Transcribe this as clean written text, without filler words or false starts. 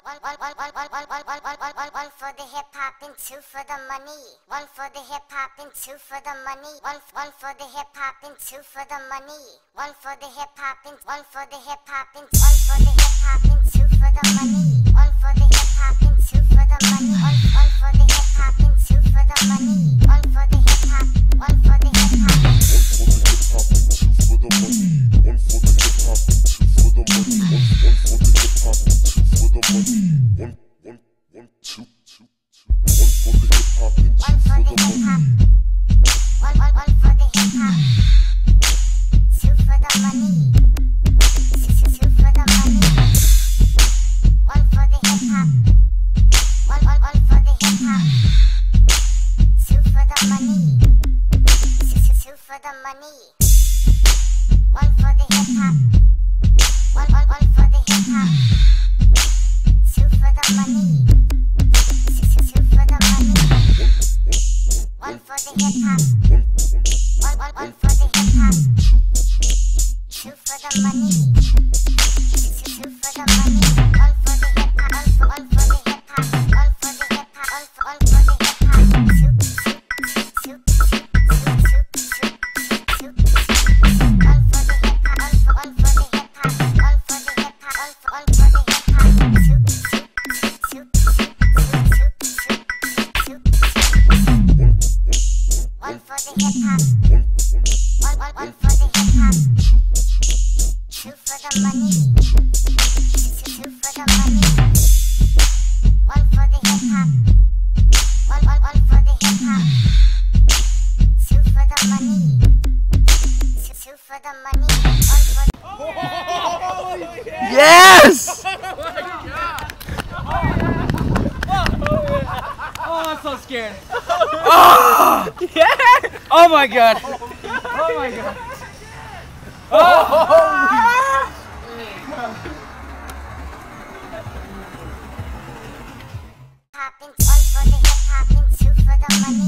One for the hip hop and two for the money. One for the hip hop and two for the money. One for the hip hop and two for the money. One for the hip hop and one for the hip hop and one for the hip hop and two for the money. One for the hip hop and two for the money. One for the hip hop and two for the money. One for the hip hop. One for the hip hop. One for the hip hop and two for the money. One for the hip hop and two for the money. One two. One for the hip hop and two for the money. One for the hip hop. Two for the money. Two for the money. One for the hip hop. One for the hip hop. Two for the money. Two for the money. One for the hip hop. One for the hip hop. Two for the money. Two for the money. One for the hip hop. One for the hip hop. Two for the money. Two for the money. One for the hip hop. One for the hip hop. One for the hip hop. One for the hip hop. Two. One for the hip hop. One for the hip hop. Two for the money. Two for the money. One for the hip hop. One for the hip hop. Two for the money. Two for the money. Yes! Oh, I'm so scared. Oh! Yeah! Oh my god! Oh my god. Oh! One for the hip hop and two for the money.